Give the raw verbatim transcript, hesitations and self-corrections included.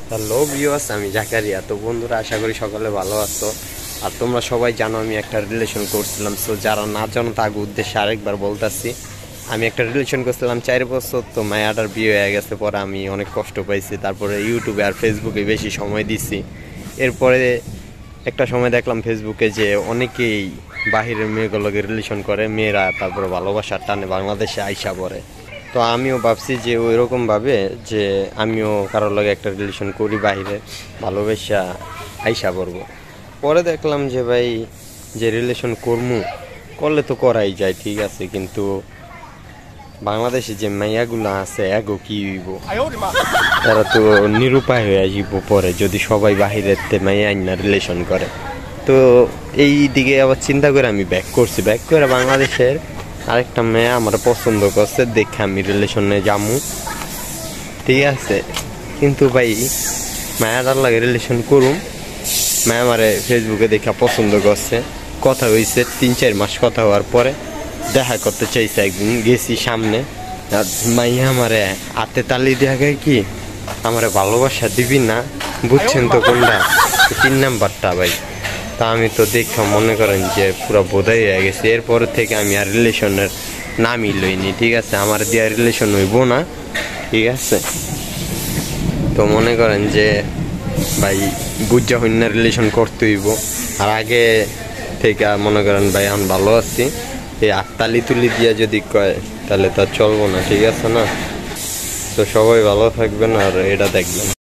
Hello viewers, আমি জাকারিয়া। তো বন্ধুরা, আশা করি সকলে ভালো আছো। আর তোমরা সবাই জানো আমি একটা রিলেশন করছিলাম। সো যারা না জানো তার উদ্দেশ্যে আরেকবার বলতেছি, আমি একটা রিলেশন করছিলাম চার বছর। তো মায়াটার বিয়ে হয়ে গেছে, পরে আমি অনেক কষ্ট পাইছি। তারপরে ইউটিউবে আর ফেসবুকে বেশি সময় দিছি। এরপরে একটা সময় দেখলাম ফেসবুকে যে অনেকেই বাহিরের মেয়েগুলোকে রিলেশন করে, মেয়েরা তারপরে ভালোবাসার টানে বাংলাদেশে আইসা পড়ে। তো আমিও ভাবছি যে ওই রকমভাবে যে আমিও কারোর লগে একটা রিলেশন করি, বাইরে ভালোবাসা আইসা পড়বো। পরে দেখলাম যে ভাই, যে রিলেশন করমু করলে তো করাই যায়, ঠিক আছে, কিন্তু বাংলাদেশে যে মাইয়াগুলো আছে এগো কি হইব, তারা তো নিরুপায় হয়ে আসবো পরে যদি সবাই বাহিরের মাইয়া আইনা রিলেশন করে। তো এই দিকে আবার চিন্তা করে আমি ব্যাক করছি, ব্যাক করে বাংলাদেশের আরেকটা মেয়ে আমার পছন্দ করছে, দেখে আমি রিলেশনে যামু, ঠিক আছে। কিন্তু ভাই মায়াটার লাগে রিলেশন করুম, মায়া আমারে ফেসবুকে দেখা পছন্দ করছে, কথা হয়েছে, তিন চার মাস কথা হওয়ার পরে দেখা করতে চাইছে। একদিন গেছি সামনে, আর মাইয়া আমারে হাতে তালি দেখায় কি আমারে ভালোবাসা দিবি না, বুঝছেন তো কোনটা, তিন নাম্বারটা ভাই। তা আমি তো দেখে মনে করেন যে পুরো বোধাই হয়ে গেছে। এরপর থেকে আমি আর রিলেশনের নামই লইনি, ঠিক আছে, আমার দিয়া রিলেশন হইব না, ঠিক আছে। তো মনে করেন যে ভাই বুঝা হইনা রিলেশন করতে হইব। আর আগে থেকে মনে করেন ভাই আমি ভালো আছি, এই আত্মালি তুলি দিয়া যদি কয় তাহলে তো চলবো না, ঠিক আছে না। তো সবাই ভালো থাকবেন আর এটা দেখবেন।